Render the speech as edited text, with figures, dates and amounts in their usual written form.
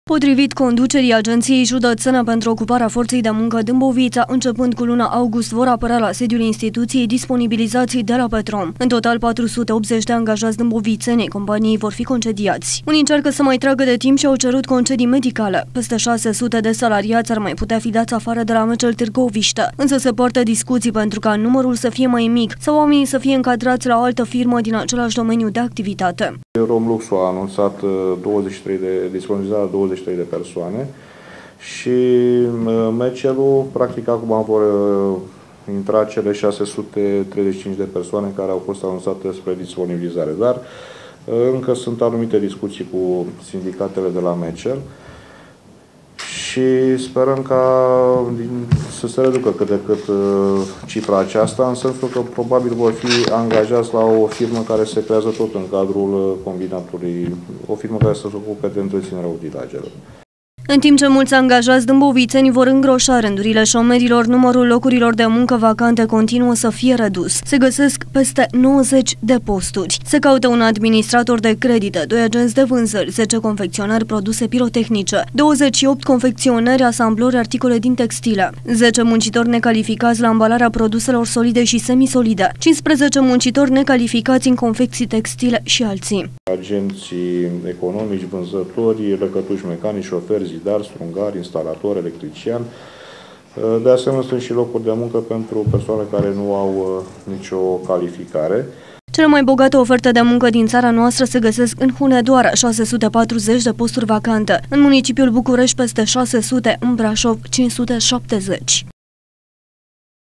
Potrivit conducerii Agenției Județene pentru Ocuparea Forței de Muncă Dâmbovița, începând cu luna august vor apărea la sediul instituției disponibilizați de la Petrom. În total, 480 de angajați dâmbovițeni companiei vor fi concediați. Unii încearcă să mai tragă de timp și au cerut concedii medicale. Peste 600 de salariați ar mai putea fi dați afară de la Mecel Târgoviște, însă se poartă discuții pentru ca numărul să fie mai mic sau oamenii să fie încadrați la o altă firmă din același domeniu de activitate. Romluxul a anunțat disponibilizarea 23 de persoane și Mecelul, practic, acum vor intra cele 635 de persoane care au fost anunțate spre disponibilizare. Dar încă sunt anumite discuții cu sindicatele de la Mecel și sperăm să se reducă cât de cât cifra aceasta, în sensul că probabil vor fi angajați la o firmă care se creează tot în cadrul combinatului, o firmă care să se ocupe de întreținerea utilajelor. În timp ce mulți angajați dâmbovițeni vor îngroșa rândurile șomerilor, numărul locurilor de muncă vacante continuă să fie redus. Se găsesc peste 90 de posturi. Se caută un administrator de credite, 2 agenți de vânzări, 10 confecționari produse pirotehnice, 28 confecționari asamblori articole din textile, 10 muncitori necalificați la ambalarea produselor solide și semisolide, 15 muncitori necalificați în confecții textile și alții. Agenții economici, vânzători, răcătuși mecanici, șoferi, zidari, strungari, instalatori, electrician. De asemenea, sunt și locuri de muncă pentru persoane care nu au nicio calificare. Cele mai bogate oferte de muncă din țara noastră se găsesc în Hunedoara, 640 de posturi vacante, în municipiul București peste 600, în Brașov 570.